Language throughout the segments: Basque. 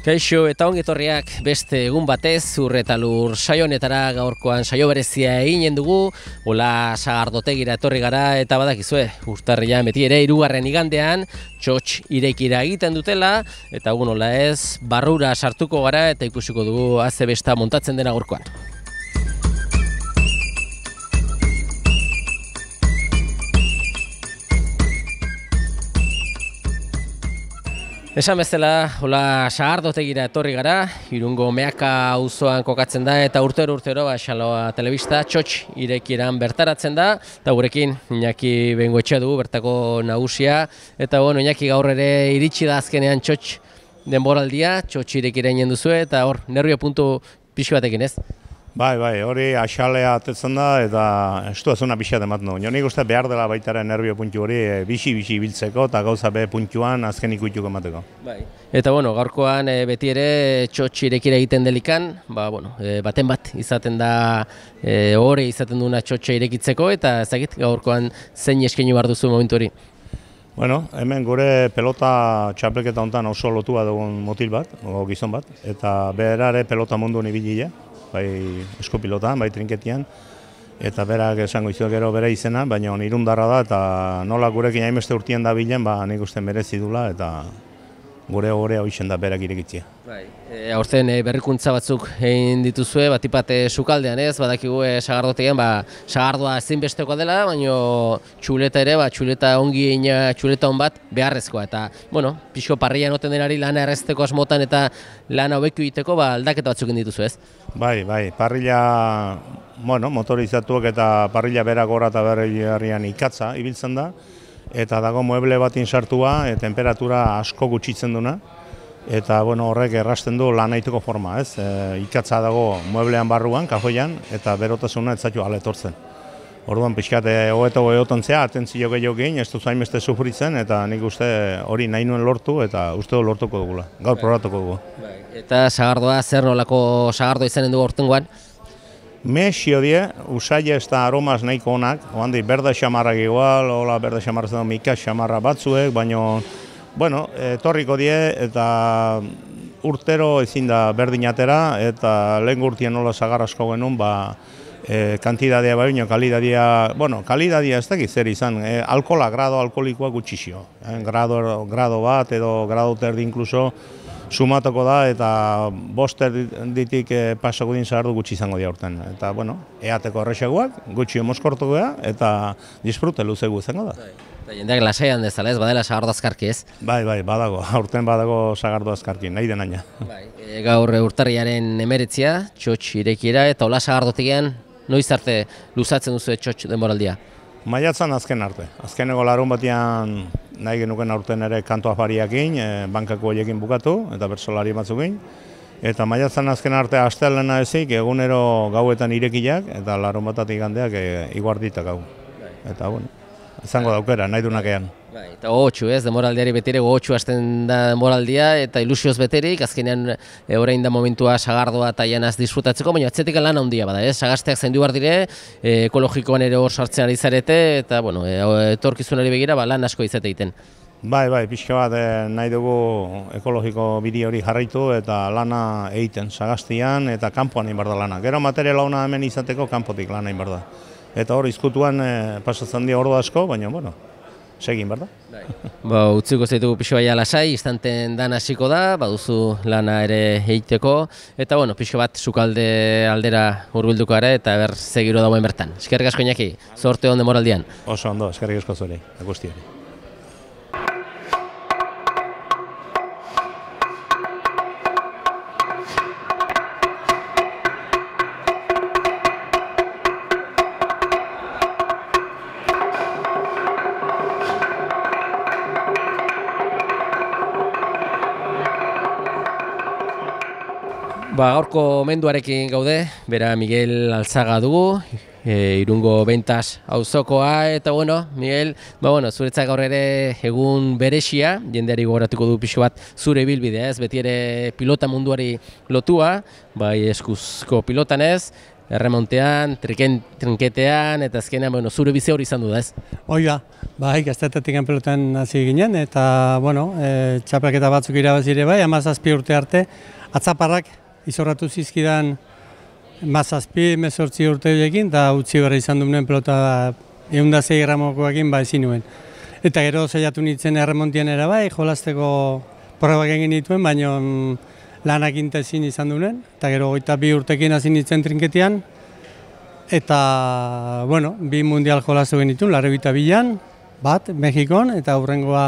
Kaixo eta ongi etorriak beste egun batez Zur eta Lur saio honetara. Gaurkoan saio berezia eginen dugu. Hola Sagardotegira etorri gara eta badakizue urtarrilean beti ere 3. igandean txotx irekira egiten dutela eta hola ez barrura sartuko gara eta ikusiko dugu azebesta montatzen dena gaurkoan. Esan bezala, hola Sagardotegira etorri gara, Irungo Meaka auzoan kokatzen da eta urtero Xaloa Telebista txotx irekieran bertaratzen da, eta gurekin Iñaki Bengoetxea dugu bertako nagusia, eta Iñaki gaur ere iritsi da azkenean txotx denboraldia, txotx irekira inen duzue, eta hor, nerbio puntu pixu batekin ez? Bai, hori axalea atetzen da eta estu ezuna pixat ematen du. Nik uste behar dela baitaren nerbio puntu hori bixi biltzeko eta gauza be puntuan azken ikutuko emateko. Bai. Eta gaurkoan beti ere txotx irekira egiten delikan, baten bat izaten da hori izaten duna txotxa irekitzeko eta ezagit gaurkoan zein eskaini behar duzu momentu hori? Hemen gure pelota txapelketa honetan oso lotua dugun motil bat, gizon bat, eta berare pelota mundu nibilia. Bai eskopilotan, bai trinketian, eta berak esango izuak gero bere izena, baina irundarra da, eta nola gurekin hainbeste urtien da bilen, nik uste merezi dula, eta gure horea hoixen da berak irekitzia. Aurten berrikuntza batzuk egin dituzue, batipate sukaldean ez, badakigu Sagardotegian, Sagardoa ezinbesteko dela, baina txuleta ere, txuleta ongi egina, txuleta on bat beharrezkoa, eta, pixko parrilla noten denari lana errezteko asmotan eta lana hobeku egiteko, aldaketa batzuk egin dituzu ez? Bai, parrilla, motorizatuak eta parrilla berak gora eta berriaren ikatza ibiltzen da, eta dago mueble batin sartua, temperatura asko gutxitzen duna, eta horrek errasten du lan egiteko forma, ez? Ikatza dago mueblean barruan, kajoian, eta berotasuna ez zaitu aletortzen. Orduan pixkat hobeto egotontzea, atentzio gehiago egin, ez duz hainbeste sufritzen, eta nik uste hori nahi nuen lortu, eta uste lortuko dugula, gaur probatuko dugu. Eta Sagardoa, zer nolako Sagardoa izanen dugu aurtengoan? Mexio die, usaila ez da aromas nahiko onak, ohandi berde xamarrak igual, hola berde xamarra zen mika xamarra batzuek, baina, etorriko die eta urtero ezin da berdin atera, eta lehen urtien nola sagar asko genuen, kantidadea baino, kalidadia ez dakit zer izan, grado alkoholikoa gutxixio, grado bat edo grado terdi inkluso, sumatoko da eta 5 ditik pasako din zahardu gutxi izango dira urten. Eta, eateko errexagoak, gutxi mozkortuko da eta disfrute luzegu izango da. Jendeak lasaian dezala ez, badela Sagardo azkarki ez? Bai, badago, aurten badago Sagardo azkarki, nahi denaina. Gaur urtarriaren 19, txotx irekiera eta hola Sagardotegian noiz arte luzatzen duzu txotx denboraldia? Maiatzan azken arte. Azkeneko larun batean nahi genuken aurten ere kanto afariakin, bankako horiekin bukatu eta bertsolari batzukin. Eta maiatzan azken arte astelena ezik, egunero gauetan irekiak eta larun batatik igandeak iguarditak hau. Eta izango daukera, nahi dunakean. Eta gogotxu ez, demoraldiari betire gogotxu hasten da demoraldia eta ilusioz beterik, azkenean orain da momentua Sagardoa eta janaz disfrutatzeko, baina atzetik lan handia bada, sagazteak zaindu behar dire, ekologikoan ere hor sartzen ari zarete, eta etorkizunari begira lan asko izate egiten. Bai, pixka bat nahi dugu ekologiko bide hori jarraitu eta lana egiten sagaztian eta kanpoan egin behar da lana. Gero materiala ona hemen izateko kanpotik lana egin behar da. Eta hor izkutuan pasatzen dira ordu asko, baina, segin, berda? Utziko zaitugu pixo baia lasai, instanten dan hasiko da, baduzu lana ere egiteko, eta pixo bat sukalde aldera hurbilduko gara eta segiro dagoen bertan. Eskerrik asko Iñaki, zorte on demoraldian. Oso ondo, eskerrik asko zure, guztiari. Gaurko menduarekin gaude, bera Miguel Altzaga dugu, Irungo Bentas auzokoa, eta Miguel, zuretzak gaur ere egun berexia, jendeari gogoratuko du pixo bat zure ibilbidea ez, beti ere pilota munduari lotua, bai eskuzko pilotan ez, erremontean, trinketean, eta azkenean, bueno, zure bizi hori izan du da ez? Hoi da, bai, gaztetatik pelotan hasi ginen, eta, bueno, txapelketa batzuk irabazire bai, 17 urte arte, atzaparrak izorratu zizkidan 17-18 urte horiekin, eta utzi berri izan duen pelota 106 gramokoekin ba ezin nuen. Eta gero saiatu nintzen erremontian ere bai, jolasteko probak egin nituen, baina lanak intezin izan duen, eta gero 22 urtekin hasi nintzen trinketean, eta, bueno, 2 mundial jolastu genituen, 82an, bat, Mexikon, eta hurrengoa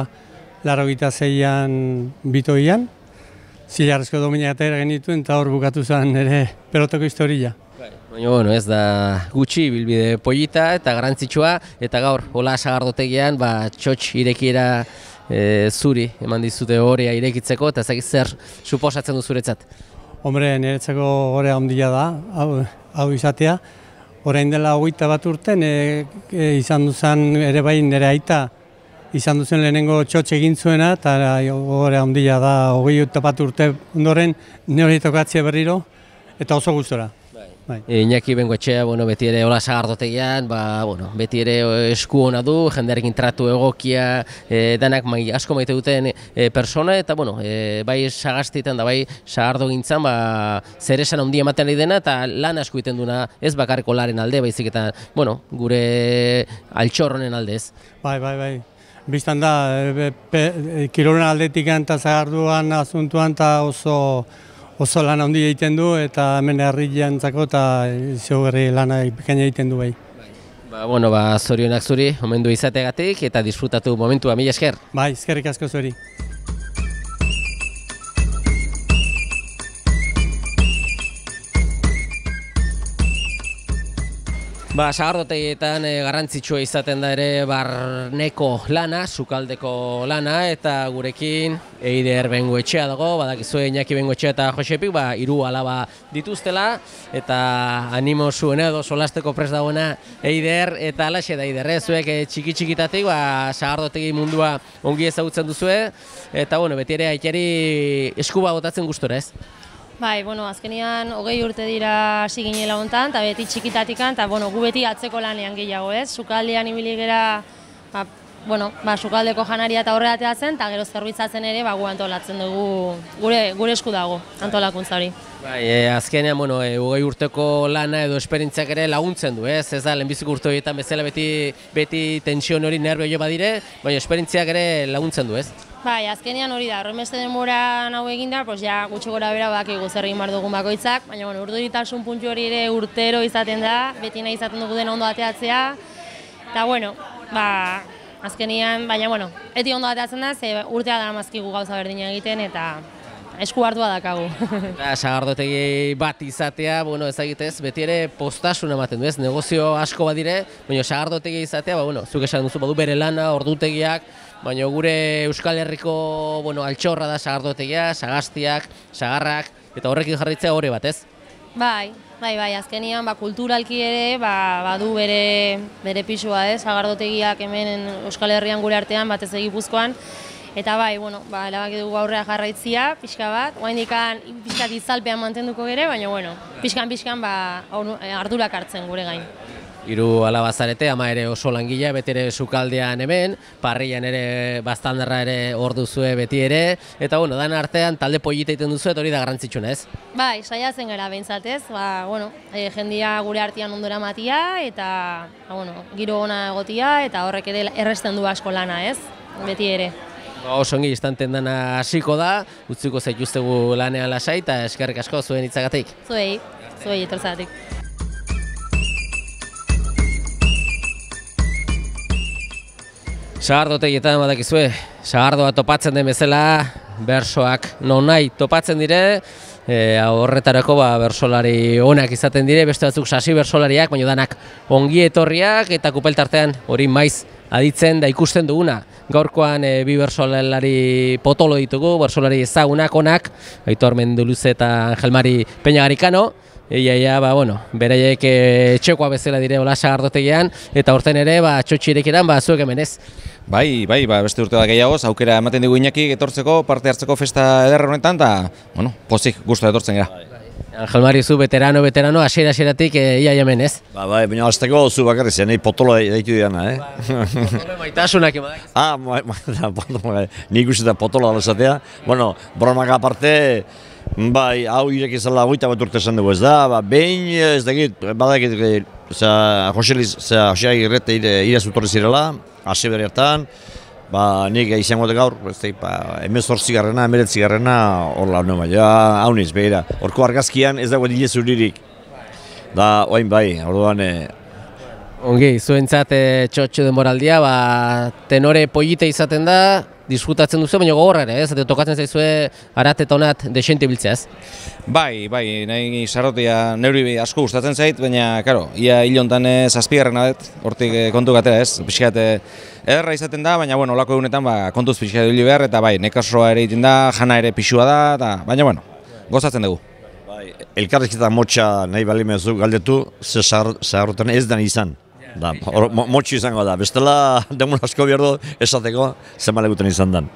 86an bitoian, zilarrezko dominatera genituen, eta hor bukatu zen ere pelotako historia. Baina, bueno, ez da gutxi bilbide polita eta garrantzitsua, eta gaur, hola sagardotegian, txotx irekiera zuri eman dizute horea irekitzeko, eta ezagik zer suposatzen du zuretzat? Hombre, niretzako horea handia da, hau izatea. Orain dela 21 urten izan duzen ere bai nire aita, izan duzen lehenengo txotx egin zuena, eta horea handia da 21 urte ondoren nire tokatzea berriro, eta oso gustora. Iñaki Bengoetxea, beti ere hola sagardotegian, beti ere esku ona du, jendearekin tratu egokia, danak asko maite duten persona, eta bai sagastietan da bai sagardo gintzan, zer esan handia ematen ari dena, eta lan asko egiten duna, ez bakarriko laren alde, baizik eta gure altxorronen alde ez. Bai. Bistan da, kirolen aldetik eta zagarduan, asuntuan, eta oso lan handi egiten du, eta hemen herriantzako eta zeugarri lana bikaina egiten du bai. Zorionak zuri, omendu izateagatik, eta disfrutatu momentua, mila esker. Bai, eskerrik asko zuri. Sagardotegietan garrantzitsua izaten da ere barneko lana, sukaldeko lana, eta gurekin Eider Bengoetxea dago, badakizue Iñaki Bengoetxea eta Josepik, 3 alaba dituztela, eta animo zuena edo solasteko prest dagoena Eider, eta alaxe da Eider, zuek txiki-txikitatik sagardotegi mundua ongi ezagutzen duzue, eta beti ere aitari eskuba botatzen gustora ez? Bai, azkenean 20 urte dira hasi ginela hontan, eta beti txikitatikan, eta gu beti atzeko lanean gehiago ez. Sukaldean ibili gera, sukaldeko janaria eta horre ateatzen, eta gero zerbitzatzen ere gu antolatzen dugu, gure esku dago antolakuntza hori. Azkenean, 20 urteko lana edo esperientziak ere laguntzen du, ez da, lehenbiziko urte horietan bezala beti tension hori nervio badire, baina esperientziak ere laguntzen du, ez? Bai, azkenean hori da, horrenbeste denbora hau egindar, gutxi gora bera bakigu zer egin behar dugun bakoitzak, baina urduritasun puntu hori ere urtero izaten da, beti nahi izaten dugu dena ondo ateatzea, eta azkenean, eti ondo ateatzen da, ze urtea dara mazkigu gauza berdina egiten, eta esku hartua dakagu. Sagardotegi bat izatea, ezagitez, beti ere postasuna ematen du, ez? Negozio asko badire, baina sagardotegi izatea, zuk esan duzu, badu bere lana, ordutegiak, baina gure Euskal Herriko altxorra da sagardotegia, sagastiak, sagarrak, eta horrekin jarritzea hori bat, ez? Bai, azkenean kulturalki ere badu bere pisua, ez? Sagardotegiak hemen Euskal Herrian gure artean, batez Gipuzkoan, eta erabaki dugu aurrea jarraitzia, pixka bat, oraindikan pixkat itzalpean mantenduko gere, baina pixkan ardurak hartzen gure gain. 3 alaba zarete, ama ere oso langilea, beti ere sukaldean hemen, parrian ere bastandarra ere hor duzue beti ere, eta dan artean talde polita egiten duzu, eta hori da garrantzitsuna, ez? Bai, saiatzen gara behintzatez, jendia gure artean ondora matia, eta giro ona egotia, eta horrek ere erresten du asko lana, ez? Beti ere. Oso ongi istanten dena hasiko da, utziko zaituztegu lanean lasai, eta eskerrik asko zuen hitzagatik. Zuei etortzagatik. Sagardotegietan badakizue, sagardoa topatzen den bezala, bersoak nahi topatzen dire, horretarako bersolari onak izaten dire, beste batzuk sasi bersolariak, baina danak ongi etorriak eta kupeltartean hori maiz aditzen da ikusten duguna. Gaurkoan 2 bersolari potolo ditugu, bersolari ezagunak onak, Aitor Menduluze eta Angel Mari Peñagarikano, beraiek etxekoa bezala dire hola sagardotegian, eta horten ere txotxirekeran zuek hemen ez. Bai, beste urte da gehiagoz, aukera ematen dugu Iñaki etortzeko, parte hartzeko festa ederra honetan, eta pozik, gustu etortzen gara. Angel Mari, zu veterano, hasieratik ia hemen, ez? Bai, baina azteko zu bakarri zen, nahi potolo deitu diana, Potolo maitasunak emadak. Nik uste da potolo alazatea. Bueno, bromak aparte, bai, hau irek izala 21 urte esan dugu ez da, behin ez dakit, badakit, Jose Agirrete irazutorri zirela, hasi bere hartan, nik izango dut gaur, 18garrena, 19garrena, horla hona bai, hauniz, behira. Horko argazkian ez dago dile zuririk. Da, oain bai, orduan... Ongi, zuentzat txotxo denboraldia, tenore pollite izaten da, disfrutatzen duzu, baina gogorra ere, ez? Tokatzen zaizue arat eta honat desente biltzea, ez? Bai, nahi sarrotia neuri asko gustatzen zait, baina, karo, ia hil hontan zazpigarrena dut, hortik kontu gatera, ez? Pixkat ederra izaten da, baina, bueno, olako egunetan, kontuz pixkat hili behar, eta bai, nekasoa ere egiten da, jana ere pixua da, baina, bueno, gozatzen dugu. Elkarrizketa motxa nahi balimezu galdetu, ze zaharrotan ez den izan. Motxu izango da, bestela demun asko behar du esateko zenbale guten izan den.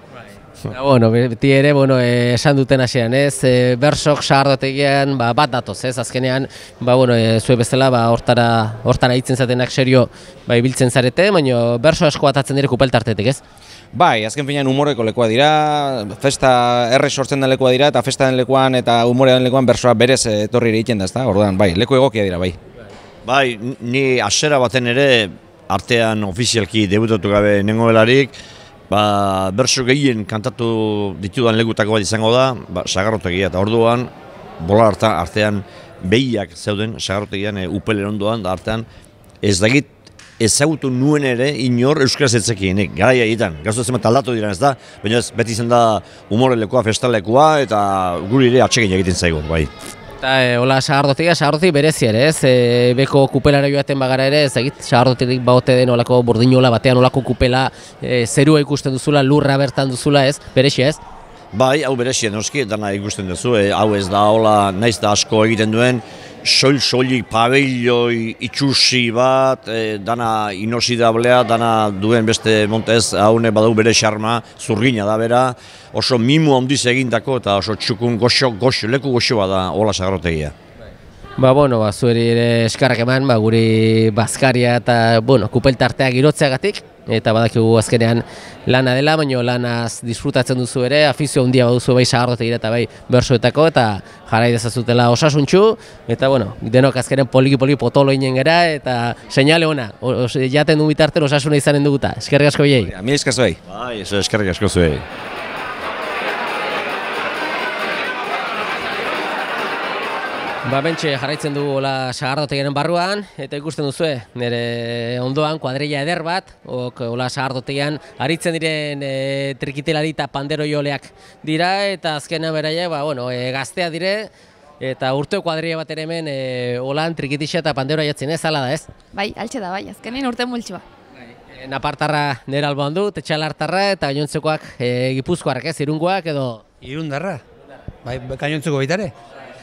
Beti ere, esan duten hasieran, ez? Bersok sagardotegian bat datoz, ez? Azkenean, zue bezala hortara hitzen zatenak serio ibiltzen zarete, baina berso asko batatzen dire kupeltartetik, ez? Bai, azken finean humoreko lekoa dira, festa erre sortzen den lekoa dira, eta festa den lekuan eta humorean lekuan bersoa berez etorri ere egiten da, ezta? Orduan, bai, leku egokia dira, bai. Bai, ni hasiera baten ere, artean ofizialki debutatu gabe nengo belarik, berso gehien kantatu ditudan lekutako bat izango da, sagarrotegia, eta orduan, bola artean behiak zeuden, sagarrotegian upelen ondoan, da artean, ez dakit, ezagutu nuen ere inor euskaraz etzekienik, garaia egiten, gaztu zenbat aldatu diren ez da, baina ez beti izan da humorelekoa, festalekua, eta guri ere atxekin egiten zaigu, bai. Eta hola sagardotik berezi ere, ez? Beko kupelara joaten bagara ere, ez egit, sagardotik baote den olako burdinola batean olako kupela, zerua ikusten duzula, lurra bertan duzula, ez? Berexia, ez? Bai, hau berexia noski, dana ikusten duzu, hau ez da hola naiz da asko egiten duen, soilik pabelloi itxusi bat, dana inoxidablea, dana duen beste montez, haune badau bere xarma, zurgina da bera, oso mimu handiz egindako eta oso txukun leku goxo bada hola sagarrotegia. Zueri ere eskarrak eman, guri bazkaria eta, kupeltartea girotzeagatik, eta badakigu azkenean lana dela, baina lanaz disfrutatzen duzu ere, afizio handia baduzu bai sagardotegira eta bai bersoetako, eta jarrai dezazutela osasuntxu, eta denok azkenean poliki potolo inen gera, eta seinale ona, jaten du bitarten osasuna izanen duguta. Eskerrik asko biei. Mil esker zuei. Bai, eskerrik asko zuei. Bentxe jarraitzen dugu hola sagardotegiaren barruan, eta ikusten duzue, nire ondoan kuadrilla eder bat, hola sagardotegian aritzen diren trikitelari eta pandero joleak dira, eta azkenean beraia, gaztea dire, eta urteo kuadrilla bat ere hemen holan trikitixa eta pandero jatzen ez, ala da ez? Bai, altxe da bai, azkenean urte multxua. Napartarra nire alboan du, Tetxalartarra eta gainontzekoak Gipuzkoarrak ez, Irungoak edo... Irundarra, bai, gainontzeko baitare.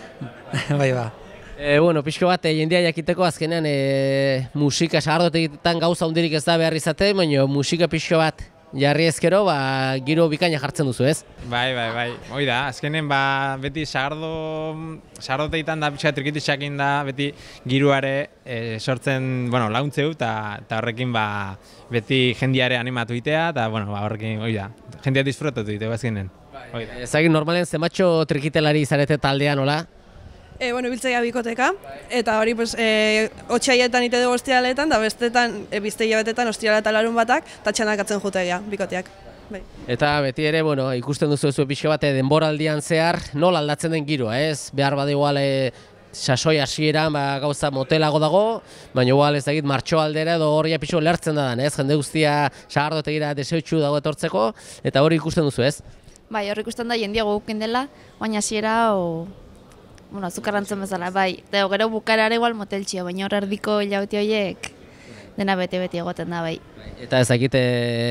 Bai, ba. Pixko bat, jendia jakiteko azkenean musika sagardotegitan gauza hundirik ez da behar izate, baina musika pixko bat jarri ezkero, giro bikaina jartzen duzu, ez? Bai, hoi da, azkenen beti sagardotegitan da pixka trikitixakin da, beti giroare sortzen laguntzeu, eta horrekin beti jendiare animatu itea, eta horrekin, hoi da, jendia disfrutatu iteo azkenen. Ezagin, normalen zenbatxo trikitelari izarete taldean, hola? Biltzaia bikoteka, eta hori otxaietan ite dugu ostialetan, da bestetan, bizte hilabetetan ostiala eta larun batak, eta txanakatzen jutegia, bikoteak. Eta beti ere, ikusten duzu pixka bat denboraldian zehar, nola aldatzen den giroa, ez? Behar bada igual sasoi hasieran gauza motelago dago, baina igual ez dakit martxo aldera edo horria pixo lertzen da, ez? Jende guztia sagardotegira deseutxu dago etortzeko, eta hori ikusten duzu, ez? Bai, hori ikusten da jendia gukin dela, baina hasiera azukarrantzen bezala, bai. Gero bukarara igual moteltxio, baina hor erdiko hilabete horiek dena bete-beti egoten da, bai. Eta ez dakit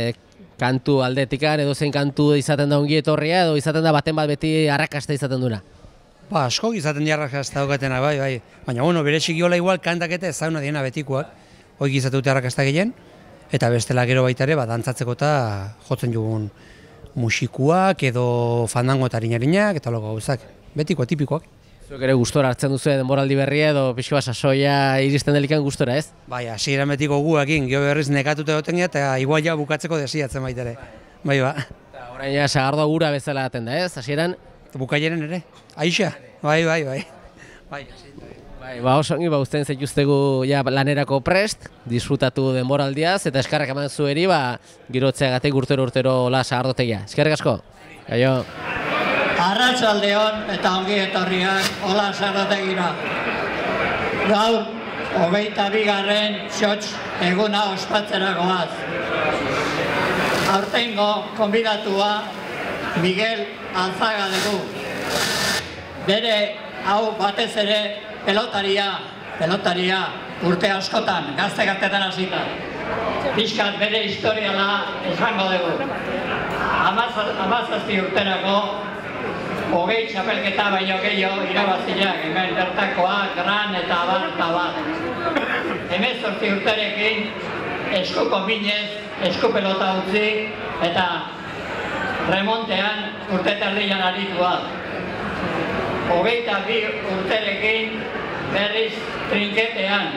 kantu aldetikan edo zein kantu izaten da ongi etorria edo izaten da baten bat beti arrakasta izaten duna? Askok izaten dira arrakasta daukatena, bai. Baina, bere txikiola igual kantaketa ezaguna diena betikoak, hori izate dute arrakasta gehien, eta bestela gero baitare, dantzatzeko eta jotzen jugun musikuak edo fandango eta harinarinak eta loko gauzak, betikoa, tipikoak. Zuek ere gustora hartzen duzu denboraldi berria edo pixka bat sasoia iristen delikan gustora, ez? Bai, hasieran betiko guekin, gero berriz nekatuta egoten gara, eta igual ja bukatzeko desiatzen baita ere. Bai, ba. Eta orain ja Sagardua gura bezala aten da, ez? Hasieran? Bukaiaren ere, aixa, bai. Bai, oso ongi uzten zaituztegu ja lanerako prest, disfrutatu denboraldiaz, eta eskarrak eman zueri, girotzeagatik urtero la Sagardotegia. Eskerrik asko. Aio. Arratsaldeon eta ongi etorriak Ola Sagardotegira. Gaur, 22. txotx eguna ospatzera goaz. Aurtengo konbidatua Miguel Alzaga dugu. Bere hau batez ere pelotaria urte askotan, gazte-gaztetan hasita. Pixkat bere historiala esango dugu. 17 urterako 20 txapelketa baino gehiago irabaziak, hemen bertakoak, gran eta abar. 18 urterekin eskuko minez, eskupelota utzi eta remontean urte terdian aritua. 22 urterekin berriz trinketean.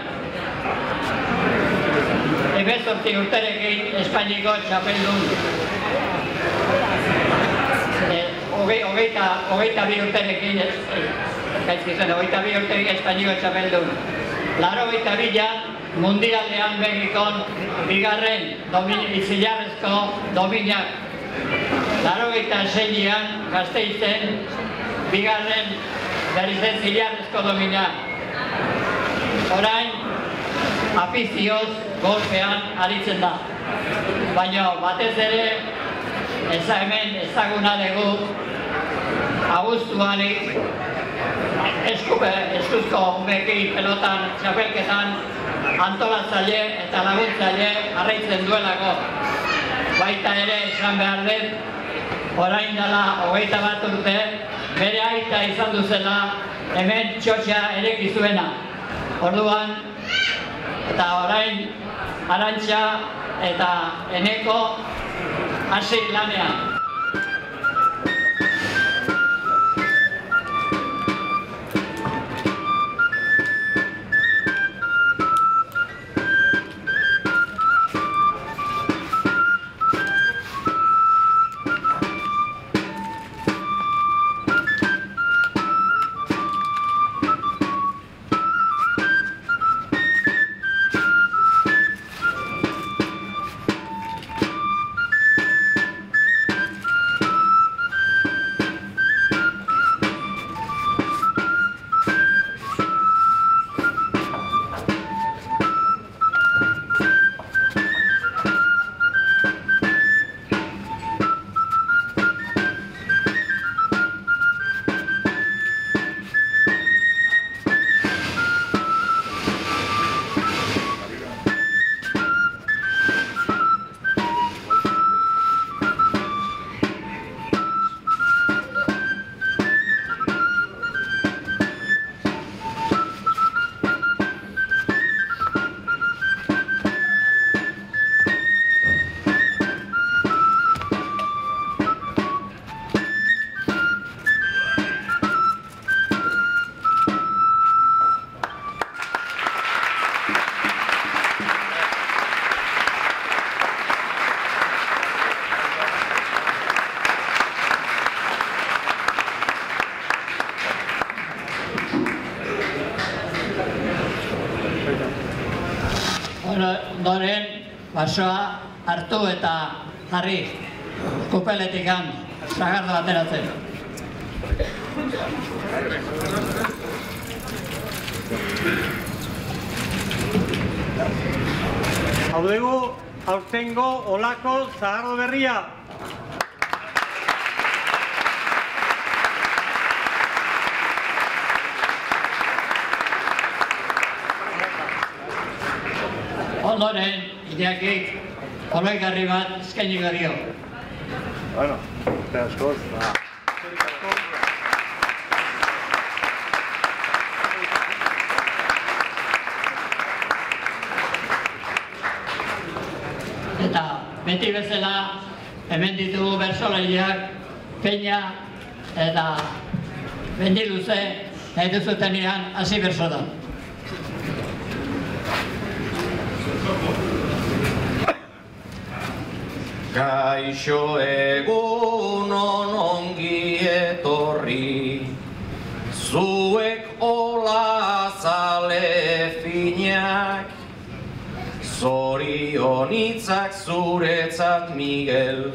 18 urterekin Espainiko txapeldun. 22 urterekin Espainiko txapeldun. 82an mundialean Mexikon bigarren izilarrezko dominak. 86an Gasteizen bigarren berrizen zilarrezko dominak. Orain afizioz golpean aritzen da. Baina batez ere hemen ezaguna dugu abuztuan eskuzko umeki pelotan txapelketan antolatzaile eta laguntzaile jarraitzen duelako. Baita ere esan behar dut, orain dela 21 urte, bere aita izan duzela hemen txotxa erekizuena. Orduan, eta orain Arantxa eta Eneko hasi lanean. Ondoren, basoa hartu eta jarri kupeletikan Sagardo ateratzen. Hau dugu, aurtengo Olako Sagardo berria. Ondoren, Iñakik oloigarri bat eskaini gario. Bueno, urte askoz. Eta beti bezala hemen ditugu bersolariak Peña eta Mendiluze nahi duzuten iran, hasi berso da. Kaixo egun ongi etorri, zuek ola zale finak, zorionitzak zuretzat Miguel,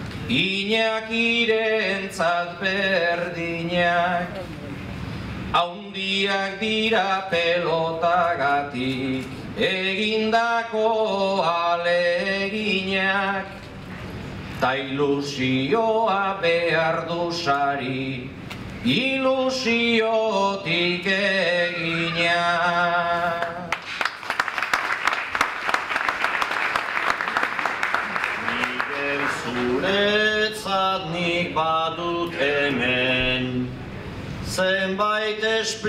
Iñakirentzat berdinak, haundiak dira pelotagatik, egindako aleginak, ta ilusioa behar du sari, ilusiotik egina. Miguel, zuretzat nik badut hemen, zenbait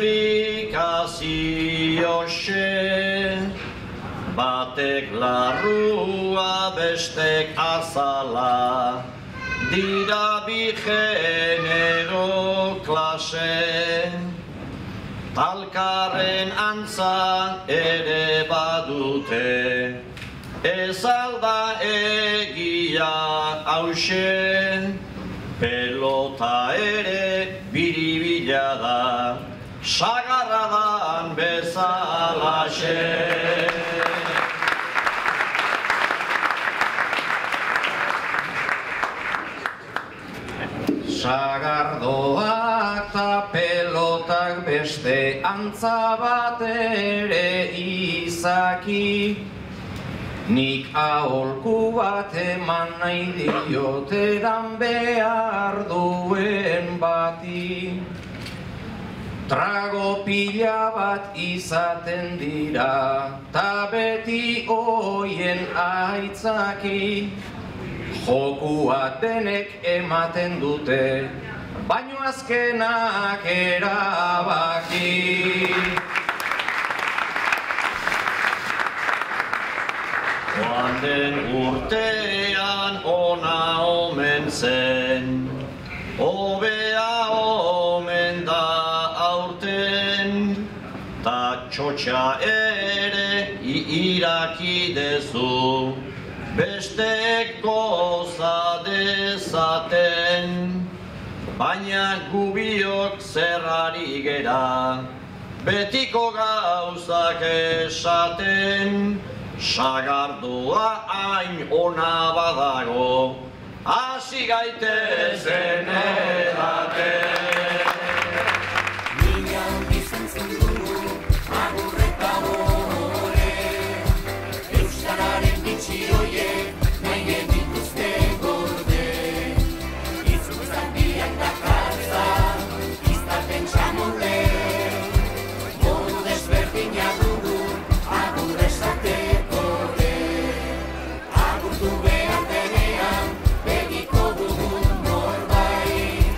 esplikazio xe, batek larrua bestek azala, dira bi genero klase, talkarren antza ere badute, ez alda egia hause, pelota ere biribila da, sagarradan bezalaxe. Sagardoak ta pelotak beste antza bat ere izaki, nik aholku bat eman nahi diotedan behar duen bati. Trago pila bat izaten dira, ta beti oien aitzaki. Jokua denek ematen dute, baino azkenak erabaki. Joan den urtean ona omen zen, hobea omen da aurten, ta txotxa ere iraki dezu, bestek goza dezaten, baina gubiok zerrari gera, betiko gauzak esaten, sagardoa hain ona badago, hasi gaitezen edaten. Milan izan zendu, agurreta hore, euskararen bitxi hoiek, nahi genituzte gorde. Itzultzak biak dakartza, iztapen txamurre, modu desberdina dugu, agur esateko de. Agurtu behar denean, begiko dugun norbait.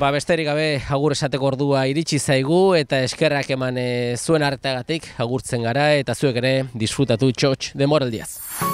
Besterik gabe agur esateko ordua iritsi zaigu eta eskerrak eman zuen arteagatik agurtzen gara eta zuek ere disfrutatu txotx denboraldiaz.